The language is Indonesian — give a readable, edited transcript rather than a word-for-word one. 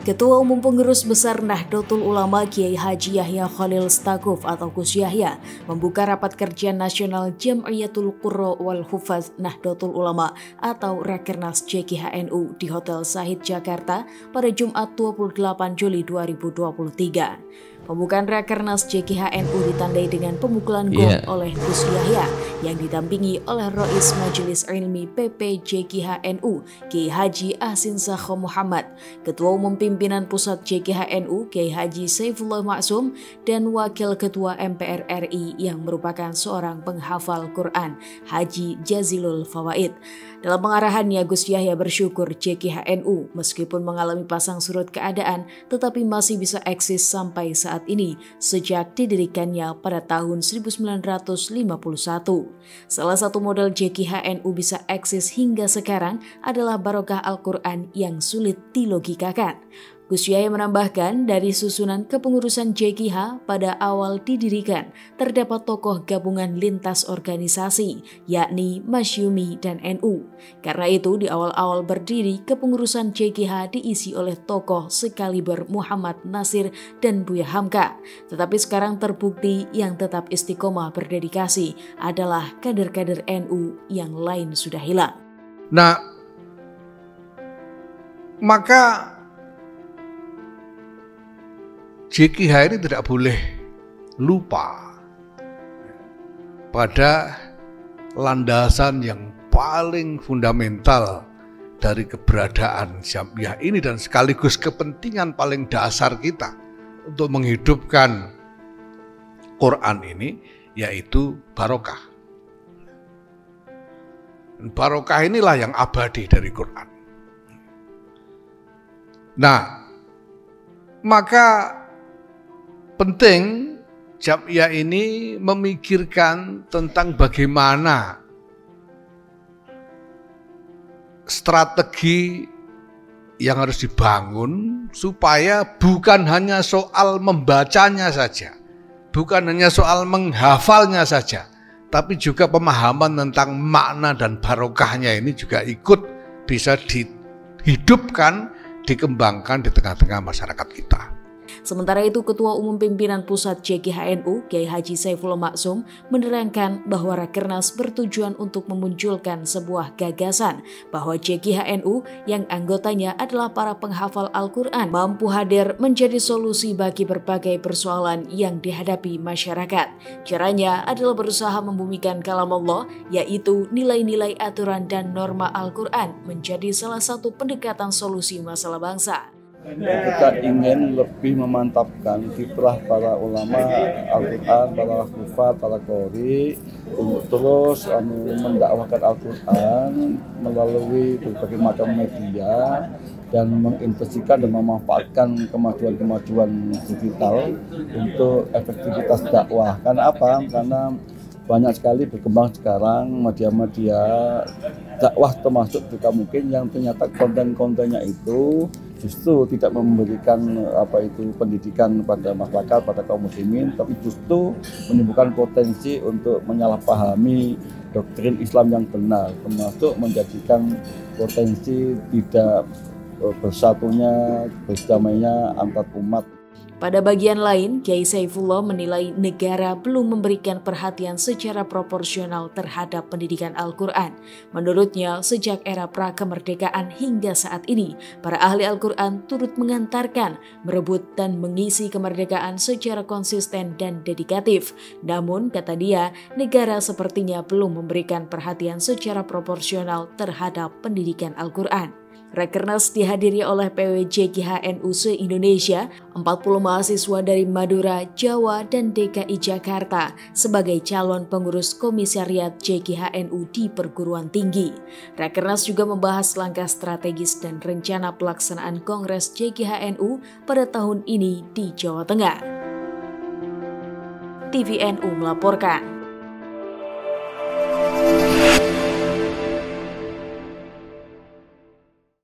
Ketua Umum Pengurus Besar Nahdlatul Ulama Kiai Haji Yahya Khalil Stakuf atau Gus Yahya membuka rapat kerja nasional Jam'iyatul Qurra wal Hufaz Nahdlatul Ulama atau Rakernas JKHNU di Hotel Sahid Jakarta pada Jumat 28 Juli 2023. Pembukaan Rakernas JKHNU ditandai dengan pemukulan gong oleh Gus Yahya yang didampingi oleh Rais Majelis Ilmi PP JKHNU Kiai Haji Ahsin Sakho Muhammad, Ketua Umum Pimpinan Pusat JKHNU Kiai Haji Saifullah Maksum, dan Wakil Ketua MPR RI yang merupakan seorang penghafal Quran Haji Jazilul Fawaid. Dalam pengarahannya, Gus Yahya bersyukur JKHNU meskipun mengalami pasang surut keadaan tetapi masih bisa eksis sampai saat ini sejak didirikannya pada tahun 1951. Salah satu modal JKHNU bisa eksis hingga sekarang adalah barokah Al-Quran yang sulit dilogikakan. Gus Yahya menambahkan, dari susunan kepengurusan JKH pada awal didirikan, terdapat tokoh gabungan lintas organisasi, yakni Masyumi dan NU. Karena itu, di awal-awal berdiri, kepengurusan JKH diisi oleh tokoh sekaliber Muhammad Nasir dan Buya Hamka. Tetapi sekarang terbukti yang tetap istiqomah berdedikasi adalah kader-kader NU yang lain sudah hilang. Nah, maka JKH ini tidak boleh lupa pada landasan yang paling fundamental dari keberadaan Jam'iyah ini dan sekaligus kepentingan paling dasar kita untuk menghidupkan Quran ini, yaitu barokah. Barokah inilah yang abadi dari Quran. Nah, maka penting Jam'iyah ini memikirkan tentang bagaimana strategi yang harus dibangun supaya bukan hanya soal membacanya saja, bukan hanya soal menghafalnya saja, tapi juga pemahaman tentang makna dan barokahnya ini juga ikut bisa dihidupkan, dikembangkan di tengah-tengah masyarakat kita. Sementara itu, Ketua Umum Pimpinan Pusat JKHNU Kiai Haji Saifullah Maksum menerangkan bahwa Rakernas bertujuan untuk memunculkan sebuah gagasan bahwa JKHNU yang anggotanya adalah para penghafal Al-Quran mampu hadir menjadi solusi bagi berbagai persoalan yang dihadapi masyarakat. Caranya adalah berusaha membumikan kalam Allah, yaitu nilai-nilai aturan dan norma Al-Quran menjadi salah satu pendekatan solusi masalah bangsa. Kita ingin lebih memantapkan kiprah para ulama Al-Quran, para hufaz, para qori untuk terus mendakwahkan Al-Quran melalui berbagai macam media dan menginvestasikan dan memanfaatkan kemajuan-kemajuan digital untuk efektivitas dakwah. Karena apa? Karena banyak sekali berkembang sekarang media-media dakwah, termasuk juga mungkin yang ternyata konten-kontennya itu justru tidak memberikan pendidikan pada masyarakat, pada kaum muslimin, tapi justru menimbulkan potensi untuk menyalahpahami doktrin Islam yang benar, termasuk menjadikan potensi tidak bersatunya, berdamainya antar umat. Pada bagian lain, Kiai Saifullah menilai negara belum memberikan perhatian secara proporsional terhadap pendidikan Al-Quran. Menurutnya, sejak era prakemerdekaan hingga saat ini, para ahli Al-Quran turut mengantarkan, merebut dan mengisi kemerdekaan secara konsisten dan dedikatif. Namun, kata dia, negara sepertinya belum memberikan perhatian secara proporsional terhadap pendidikan Al-Quran. Rakernas dihadiri oleh PWJ JKHNU se-Indonesia, 40 mahasiswa dari Madura, Jawa, dan DKI Jakarta sebagai calon pengurus komisariat JKHNU di perguruan tinggi. Rakernas juga membahas langkah strategis dan rencana pelaksanaan Kongres JKHNU pada tahun ini di Jawa Tengah. TVNU melaporkan.